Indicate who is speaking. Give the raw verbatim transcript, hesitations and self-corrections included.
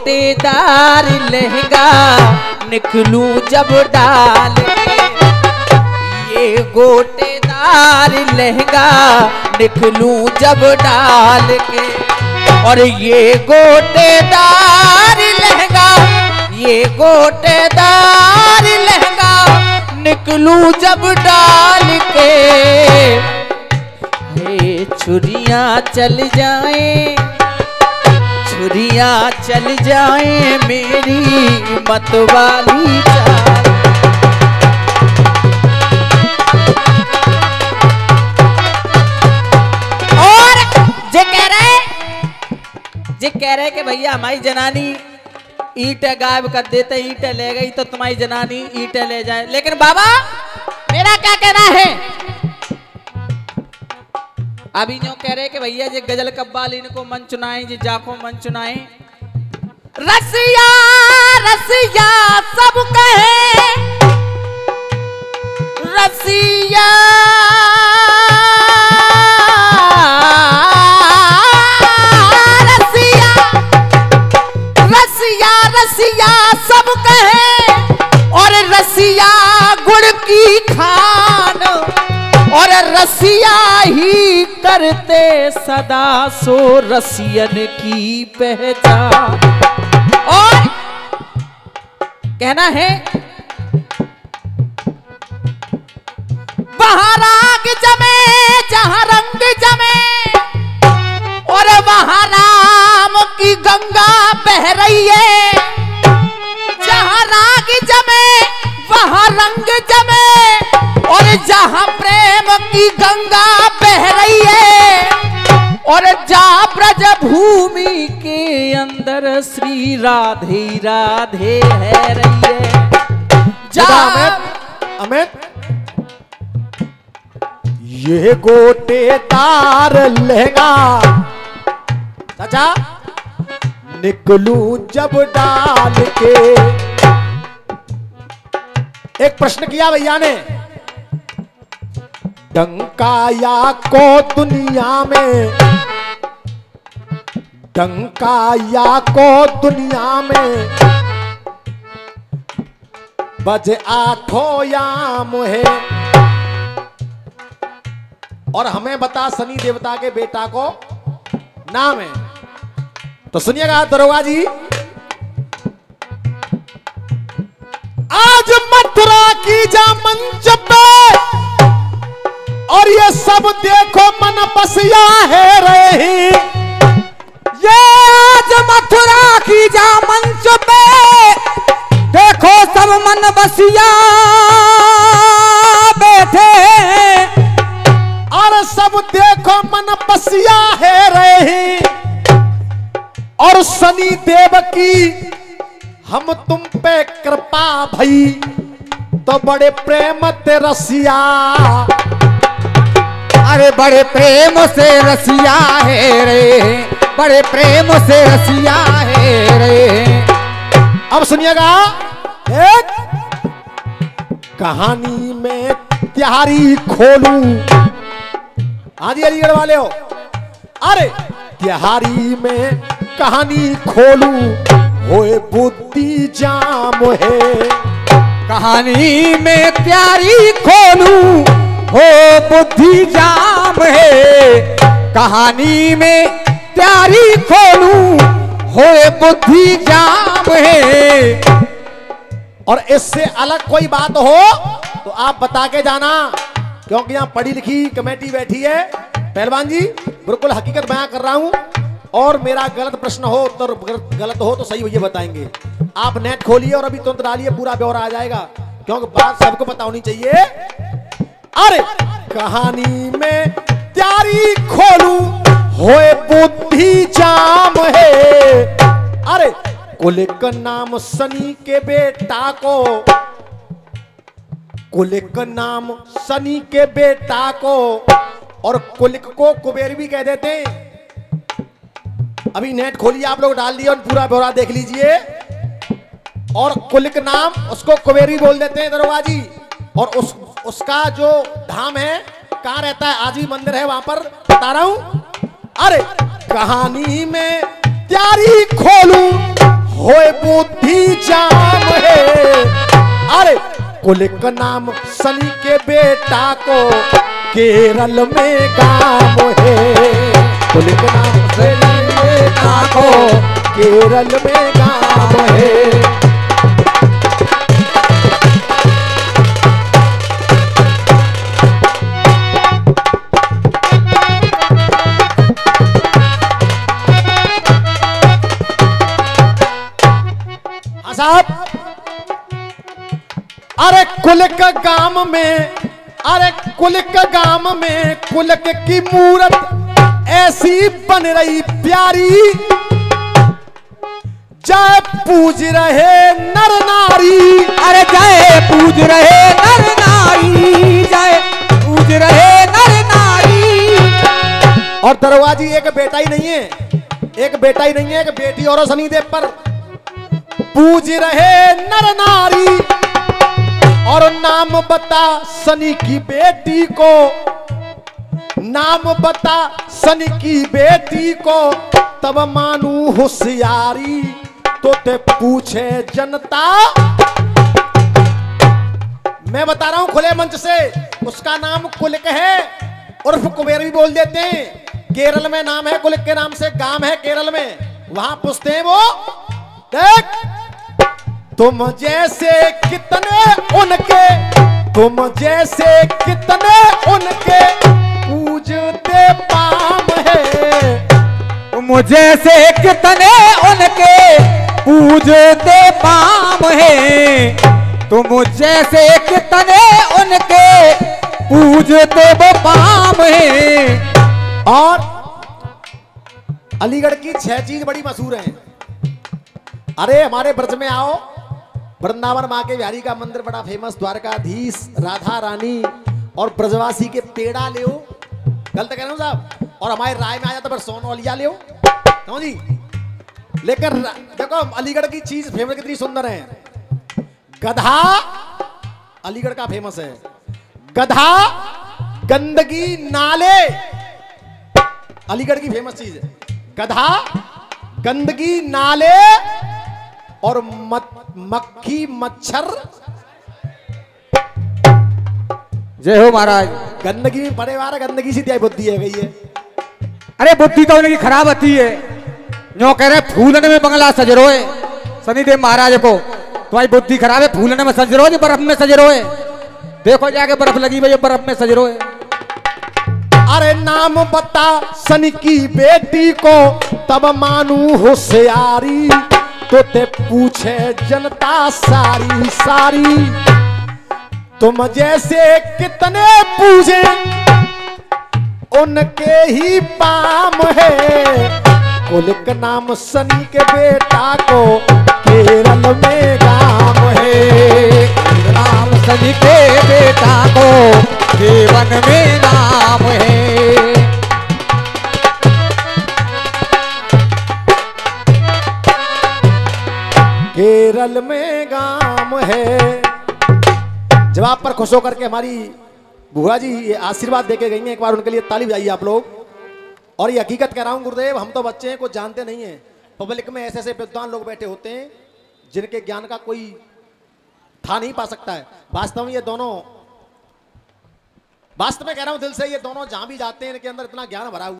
Speaker 1: गोटेदार लहंगा निकलूं जब डाल के, ये गोटेदार लहंगा निकलूं जब डाल के, और ये गोटेदार लहंगा, ये गोटेदार लहंगा निकलूं जब डाल के, हे छुरियां चल जाएं, छुरियां चल जाएं मेरी मतवाली चाल। और जे कह रहे जे कह रहे कि भैया हमारी जनानी ईंटें गायब कर देते, ईंटें ले गई तो तुम्हारी जनानी ईंटें ले जाए, लेकिन बाबा मेरा क्या कहना है, अभी जो कह रहे कि भैया जी गजल कव्वाल इनको मन चुनाए, जी जाको मन चुनाए। रसिया रसिया सब कहे, रसिया रसिया रसिया रसिया सब कहे, और रसिया गुड़ की खान, और रसिया ही करते सदा सो रसियन की पहचान। और कहना है वहां राग जमे जहां रंग जमे, और वहां राम की गंगा बह रही है, जहां राग जमे वहां रंग जमे, और जहां प्रेम की गंगा बह रही है, और जहां ब्रज भूमि के अंदर श्री राधे राधे है रही है।
Speaker 2: अमित अमित ये गोटेदार लहंगा चाचा निकलूं जब डाल के। एक प्रश्न किया भैया ने, डंका या को दुनिया में, डंका या को दुनिया में, बजे आठों याम है, और हमें बता शनि देवता के बेटा को नाम है। तो सुनिएगा दरोगा जी, आज मथुरा की जा मंच पे, और ये सब देखो मन बसिया है रही,
Speaker 3: ये आज मथुरा की जा मंच पे, देखो सब मन बसिया बैठे,
Speaker 2: और सब देखो मन बसिया है रही, और शनि देव की हम तुम पे कृपा भई, तो बड़े प्रेम ते रसिया,
Speaker 3: अरे बड़े प्रेम से रसिया है रे, बड़े प्रेम से रसिया है रे।
Speaker 2: अब सुनिएगा, एक कहानी में त्यारी खोलूं, हाँ जी अलीगढ़ वाले हो, अरे त्यारी में कहानी खोलूं, होए बुद्धि जाम है,
Speaker 3: कहानी में त्यारी खोलूं, हो बुद्धि जाम है, कहानी में त्यारी खोलूं, हो बुद्धि जाम है।
Speaker 2: और इससे अलग कोई बात हो तो आप बता के जाना, क्योंकि यहाँ पढ़ी लिखी कमेटी बैठी है। पहलवान जी बिल्कुल हकीकत बयां कर रहा हूं, और मेरा गलत प्रश्न हो तो गलत हो तो सही भैया बताएंगे। आप नेट खोलिए और अभी तुरंत डालिए, पूरा ब्यौरा आ जाएगा, क्योंकि बात सबको पता होनी चाहिए। अरे कहानी में त्यारी खोलूं, होए बुद्धि जाम है, अरे कुल का नाम शनि के बेटा को, कुल का नाम शनि के बेटा को, और कुलिक को कुबेर भी कह देते हैं। अभी नेट खोलिए आप लोग, डाल दिए और पूरा ब्यौरा देख लीजिए। और कुलिक नाम उसको कुबेर भी बोल देते हैं दरोगा जी। और उस उसका जो धाम है कहाँ रहता है, आज भी मंदिर है वहां पर, बता रहा हूं। अरे कहानी में त्यारी खोलूं, होए बुद्धि जाम है। अरे कुल का नाम सनी के बेटा को केरल में गाम है। कुल का नाम सनी के बेटा को केरल में गाम है। साहब अरे कुलक गांव में, अरे कुलक गांव में कुलक की मूरत ऐसी बन रही प्यारी, जय पूज रहे नर नारी।
Speaker 3: अरे जय पूज रहे नर नारी, जय पूज रहे नर नारी।
Speaker 2: और दरवाजी एक बेटा ही नहीं है, एक बेटा ही नहीं है, एक बेटी और शनिदेव पर पूज रहे नर नारी। और नाम बता सनी की बेटी को, नाम बता सनी की बेटी को, तब मानू होशियारी। तो ते पूछे जनता, मैं बता रहा हूं खुले मंच से, उसका नाम कुलक है, उर्फ कुबेर भी बोल देते हैं। केरल में नाम है कुलक के नाम से, गांव है केरल में, वहां पूछते हैं वो, देख तुम जैसे कितने उनके, तुम जैसे कितने उनके पूजते पाम है।
Speaker 3: तुम जैसे कितने उनके पूजते पाम है। तुम जैसे कितने उनके पूजते वो पाम है।
Speaker 2: और अलीगढ़ की छह चीज बड़ी मशहूर हैं। अरे हमारे ब्रज में आओ, वृंदावन माँ के बिहारी का मंदिर बड़ा फेमस, द्वारकाधीश, राधा रानी और ब्रजवासी के पेड़ा ले, गलत कह रहे हो साहब। और हमारे राय में आ जाता पर सोनौलिया ले, क्यों जी। लेकिन देखो अलीगढ़ की चीज फेमस कितनी सुंदर है। गधा अलीगढ़ का फेमस है, गधा, गंदगी, नाले अलीगढ़ की फेमस चीज है। गधा, गंदगी, नाले और मत, मक्खी, मच्छर।
Speaker 3: जय हो महाराज।
Speaker 2: गंदगी में पड़े वाला गंदगी सी त्याई बुद्धि है गई है।
Speaker 3: अरे बुद्धि तो उनकी खराब होती है। जो कह रहे फूलने में बंगला सज रोए शनिदेव महाराज को, तुम्हारी बुद्धि खराब है, फूलने में सज रोए, बर्फ में सज रोए। देखो जाके बर्फ लगी भाई, बर्फ में सज रोए।
Speaker 2: अरे नाम बता सनी की बेटी को, तब मानू होशियारी। तो ते पूछे जनता सारी सारी, तुम जैसे कितने पूजे उनके ही पाम है। कुलक नाम सनी के बेटा को केरल में गाम है।
Speaker 3: नाम सनी के बेटा को जीवन में नाम है।
Speaker 2: केरल में गाम है। जवाब पर खुश होकर के हमारी बुआ जी ये आशीर्वाद देके गई हैं, एक बार उनके लिए ताली बजाइए आप लोग। और ये हकीकत कह रहा हूं गुरुदेव, हम तो बच्चे हैं, कुछ जानते नहीं हैं। पब्लिक में ऐसे ऐसे विद्वान लोग बैठे होते हैं जिनके ज्ञान का कोई था नहीं पा सकता है। वास्तव में ये दोनों, वास्तव में कह रहा हूं दिल से, ये दोनों जहां भी जाते हैं इनके अंदर इतना ज्ञान भरा हुआ